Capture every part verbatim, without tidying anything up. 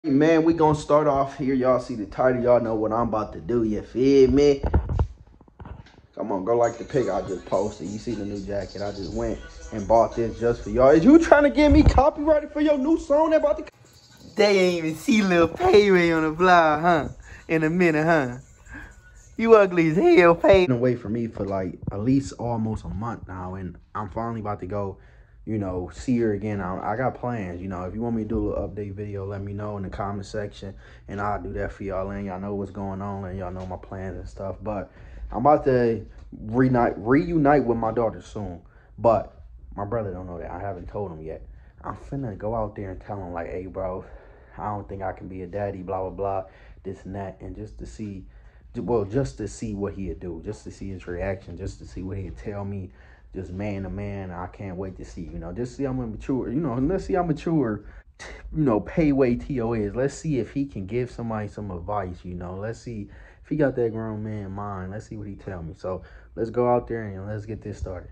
Man, we gonna start off here. Y'all see the title. Y'all know what I'm about to do. You feel me? Come on, go like the pic I just posted. You see the new jacket. I just went and bought this just for y'all. Is you trying to get me copyrighted for your new song that about to... They ain't even see Lil Payway on the vlog, huh? In a minute, huh? You ugly as hell, Pay. Been away from me for like at least almost a month now, and I'm finally about to go, you know, see her again. I, I got plans, you know. If you want me to do a little update video, let me know in the comment section, and I'll do that for y'all. And y'all know what's going on, and y'all know my plans and stuff. But I'm about to reunite, reunite with my daughter soon. But my brother don't know that. I haven't told him yet. I'm finna go out there and tell him like, hey, bro, I don't think I can be a daddy, blah, blah, blah, this and that, and just to see, well, just to see what he'd do, just to see his reaction, just to see what he'd tell me, just man to man. I can't wait to see, you know, just see how mature, you know, let's see how mature, you know, Payway T O is. Let's see if he can give somebody some advice, you know. Let's see if he got that grown man mind. Let's see what he tell me. So let's go out there and let's get this started.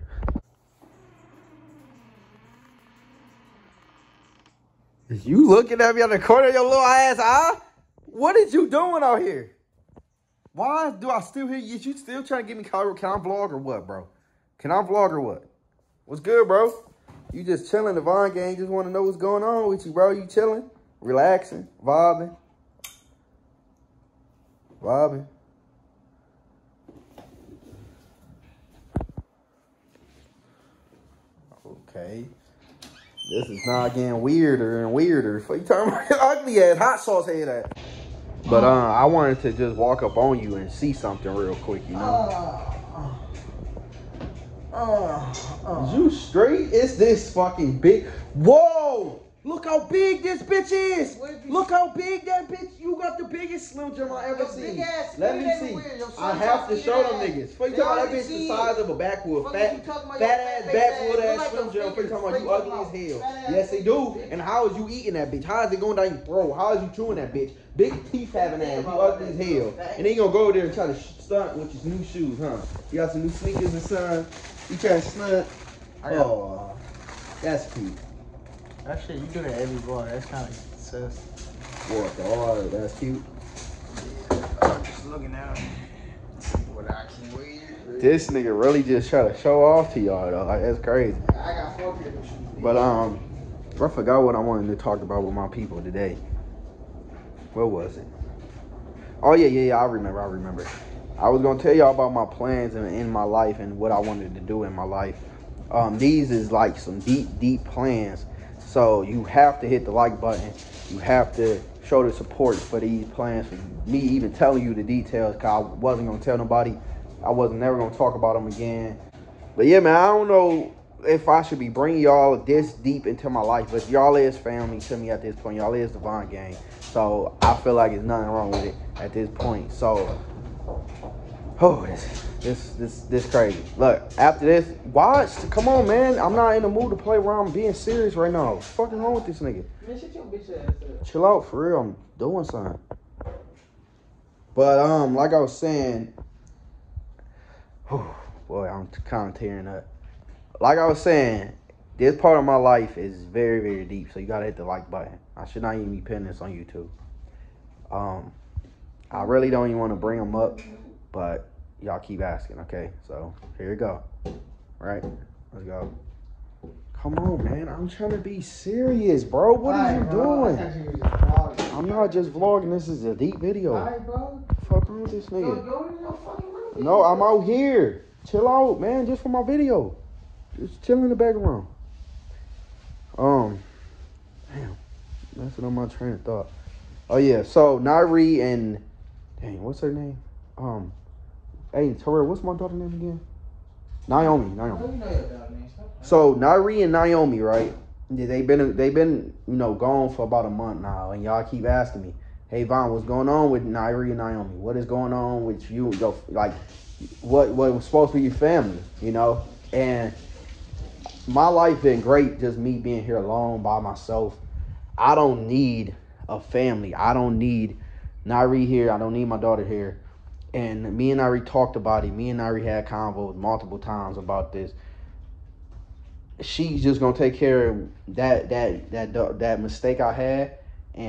Is you looking at me on the corner of your little ass eye? What is you doing out here? Why do I still hear you? Is you still trying to get me caught? Can I vlog or what, bro? Can I vlog or what? What's good, bro? You just chilling, the Vaughn gang. Just want to know what's going on with you, bro. You chilling, relaxing, vibing, vibing. Okay. This is not getting weirder and weirder. What you talking about? Ugly ass hot sauce head at. But uh, I wanted to just walk up on you and see something real quick, you know. Uh, uh, uh, is you straight? It's this fucking big. Whoa! Look how big this bitch is. Look how big that bitch. You got the biggest Slim Jim I ever seen. Let me see. I have to show them niggas. For you talking about that bitch the size of a backwood, fat, fat ass backwood ass Slim Jim. For you talking about you ugly as hell. Yes, they do. And how is you eating that bitch? How is it going down your throat? How is you chewing that bitch? Big teeth having ass. You ugly as hell. And then you gonna go over there and try to stunt with your new shoes, huh? You got some new sneakers and son. You trying to stunt? Oh, that's cute. That shit, you do that every vlog. That's kind of sus. What, the R? That's cute. I'm just looking at him. What I can wear. This nigga really just try to show off to y'all, though. Like, that's crazy. I got four pairs of shoes. But, um, I forgot what I wanted to talk about with my people today. What was it? Oh, yeah, yeah, yeah. I remember. I remember. I was going to tell y'all about my plans in, in my life and what I wanted to do in my life. Um, these is like some deep, deep plans. So you have to hit the like button. You have to show the support for these plans. For me even telling you the details, because I wasn't going to tell nobody. I wasn't never going to talk about them again. But yeah, man, I don't know if I should be bringing y'all this deep into my life. But y'all is family to me at this point. Y'all is the Vaughn gang. So I feel like there's nothing wrong with it at this point. So, oh, this, this, this, this crazy. Look, after this, watch. Come on, man. I'm not in the mood to play around. I'm being serious right now. What's fucking wrong with this nigga? Man, shut your bitch ass up. Chill out, for real. I'm doing something. But, um, like I was saying, oh, boy, I'm kind of tearing up. Like I was saying, this part of my life is very, very deep. So you got to hit the like button. I should not even be putting this on YouTube. Um, I really don't even want to bring them up, but y'all keep asking, okay? So here we go. All right, let's go. Come on, man. I'm trying to be serious, bro. What are you doing? I'm not just vlogging. This is a deep video. All right, bro. Fuck wrong with this nigga? Go, go in your fucking room. No, I'm out here. Chill out, man. Just for my video. Just chill in the background. Um, damn. Messing on my train of thought. Oh, yeah. So, Nairi and... Dang, what's her name? Um, hey, Terrell, what's my daughter's name again? Naomi. Naomi. Oh, you know your daughter name. So, Nairi and Naomi, right? They've been, they've been, you know, gone for about a month now. And y'all keep asking me, hey, Vaughn, what's going on with Nairi and Naomi? What is going on with you? Your, like, what, what was supposed to be your family, you know? And my life been great, just me being here alone by myself. I don't need a family. I don't need Nairi here. I don't need my daughter here. And me and Nairi talked about it. Me and Nairi had convos multiple times about this. She's just gonna take care of that that that that mistake I had, and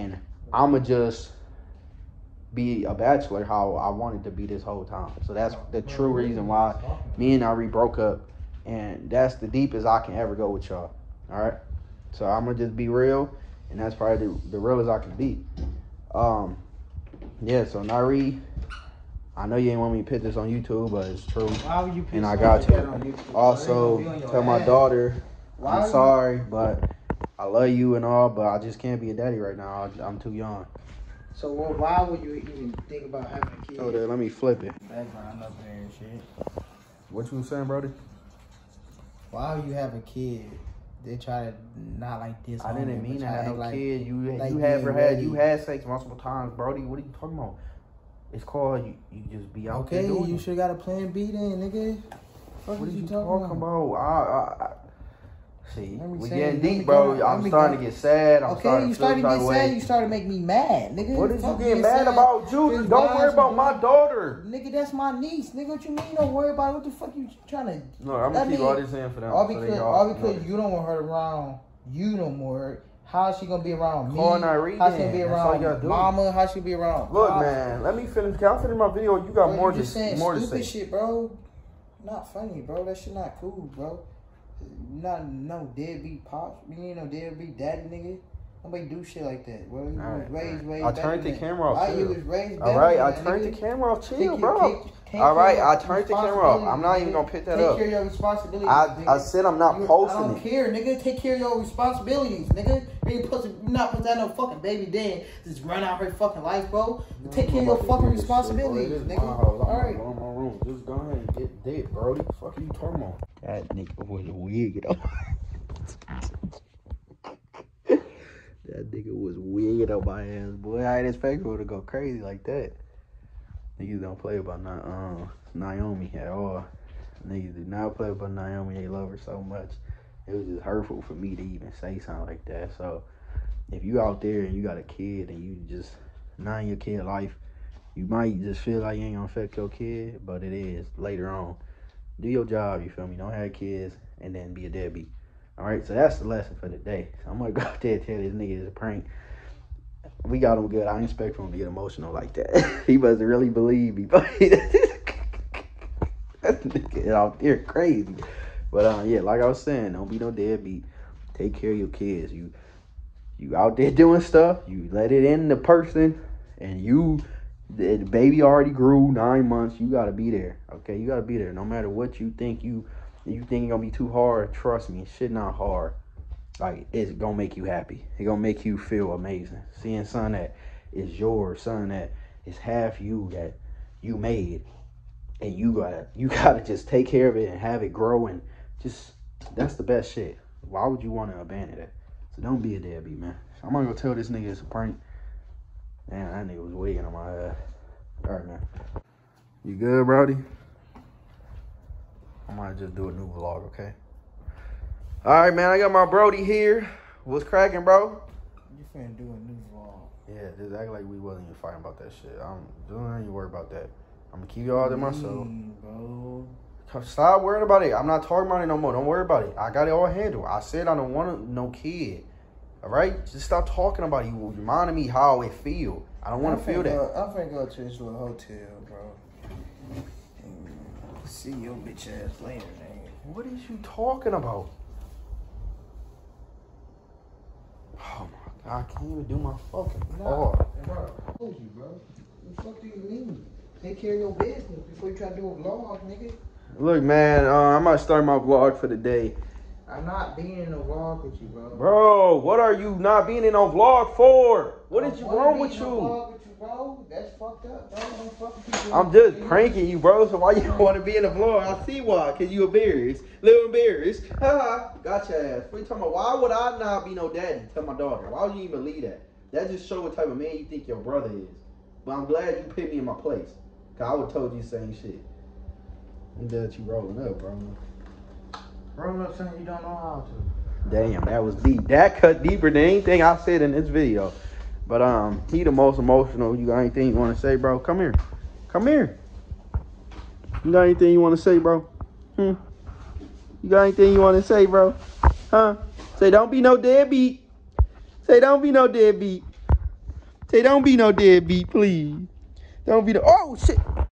I'ma just be a bachelor how I wanted to be this whole time. So that's the true reason why me and Ari broke up, and that's the deepest I can ever go with y'all. All right. So I'm gonna just be real, and that's probably the, the realest I can be. Um, yeah. So Nari, I know you ain't want me to put this on YouTube, but it's true, Why would you and I got to. Also, tell my daughter I'm sorry, but I love you and all, but I just can't be a daddy right now. I, I'm too young. So well, why would you even think about having a kid? So there, let me flip it. Background up there and shit. What you was saying, Brody? Why would you have a kid? They try to not like this. I didn't mean to have no like, kid. You like you ever had ready. you had sex multiple times, Brody? What are you talking about? It's called you. You just be out okay, there doing you it. should got a plan B then, nigga. What, What are you talking, talking about? about? I, I, I, see, Let me we say- getting let me deep, bro. go- I'm let me starting go. to get sad. I'm Okay, starting you to feel started to that get way. sad. You started to make me mad, nigga. What is you Fuck getting being mad sad. about, Judy? Cause Don't why worry is about you- my daughter. Nigga, that's my niece. Nigga, what you mean? Don't worry about it. What the fuck you trying to? No, I'm That gonna keep mean- all this in for them. All so they because, all all because know. you don't want her around you no more. How she gonna be around me? Call Nyree How she then. gonna be That's all you gotta around do. mama? How she gonna be around? Look, Pop? man, let me finish. Can I finish my video? You got Bro, more you to just saying more to stupid say. shit, bro. Not funny, bro. That shit not cool, bro. Not no deadbeat pops. You ain't no deadbeat daddy, nigga. Nobody do shit like that, bro. You All was right, raised, man. raised. I better turned the than- camera off, Why chill. you was raised? All better right, than I that, turned nigga. the camera off. Take Chill, your- bro. take- take All right, care I of turned the camera off. responsibilities, I'm not even nigga. gonna pick that Take up. care of your responsibilities. I, nigga. I said I'm not You- posting I don't it. care, nigga. Take care of your responsibilities, nigga. You ain't supposed to, you're not supposed to have no fucking baby then just run out her fucking life, bro. Take care of your fucking responsibilities, nigga. All right. Go in my room. Just go ahead and get dead, Brody. Fuck are you talking about? That nigga was weird. That nigga was weird on my ass, boy. I didn't expect him to go crazy like that. Niggas don't play about not, um, Naomi at all. Niggas do not play about Naomi. They love her so much. It was just hurtful for me to even say something like that. So, if you out there and you got a kid and you just not in your kid life, you might just feel like you ain't gonna affect your kid, but it is later on. Do your job, you feel me? Don't have kids and then be a deadbeat. All right, so that's the lesson for the day. So I'm gonna go out there and tell this nigga it's a prank. We got him good. I didn't expect for him to get emotional like that. He must really believe me. That nigga out there crazy. But uh, yeah, like I was saying, don't be no deadbeat. Take care of your kids. You you out there doing stuff. You let it in the person, and you the baby already grew nine months. You gotta be there. Okay, you gotta be there. No matter what you think you. You think it's gonna be too hard? Trust me, shit not hard. Like, it's gonna make you happy. It's gonna make you feel amazing. Seeing something that is yours, something that is half you that you made, and you gotta you gotta just take care of it and have it grow, and just that's the best shit. Why would you want to abandon it? So don't be a deadbeat, man. So I'm gonna go tell this nigga it's a prank. Damn, that nigga was waiting on my ass. All right, man. You good, Brody? I might just do a new vlog, okay? All right, man. I got my Brody here. What's cracking, bro? You finna do a new vlog. Yeah, just act like we wasn't even fighting about that shit. I'm don't even worry about that. I'm gonna keep y'all to myself. Mm, bro. Stop worrying about it. I'm not talking about it no more. Don't worry about it. I got it all handled. I said I don't want no kid. All right? Just stop talking about it. You reminding me how it feel. I don't want to feel that. Go, I'm finna go to this little hotel, bro. See your bitch ass later, man. What is you talking about? Oh my God, I can't even do my fucking Nah, part. bro. I told you, bro. What the fuck do you mean? Take care of your business before you try to do a vlog, nigga. Look, man, uh, I might start my vlog for the day. I'm not being in a vlog with you, bro. Bro, what are you not being in on vlog for? What is I you wanna wrong be with in a you? vlog with you, bro. That's fucked up, bro. Don't fuck with people. I'm just pranking you, bro. So why you want to be in a vlog? I see why. Cause you embarrassed, little embarrassed. Haha, got your ass. What you talking about? Why would I not be no daddy? Tell my daughter. Why would you even believe that? That just show what type of man you think your brother is. But I'm glad you put me in my place. Cause I would told you the same shit. I'm glad you rolling up, bro. Roll up something you don't know how to. Damn, that was deep. That cut deeper than anything I said in this video. But um, he the most emotional. You got anything you want to say, bro? Come here. Come here. You got anything you want to say, bro? Hmm? You got anything you want to say, bro? Huh? Say don't be no deadbeat. Say don't be no deadbeat. Say, don't be no deadbeat, please. Don't be the. Oh shit.